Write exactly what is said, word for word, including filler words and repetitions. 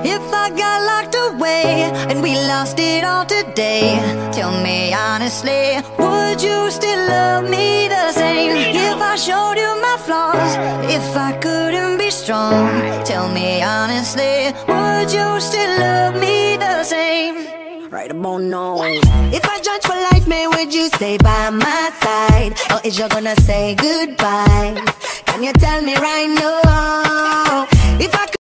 If I got locked away and we lost it all today, tell me honestly, would you still love me the same? If I showed you my flaws, if I couldn't be strong, tell me honestly, would you still love me the same? Right about now. If I judge for life, man, would you stay by my side? Or is you gonna say goodbye? Can you tell me right now? If I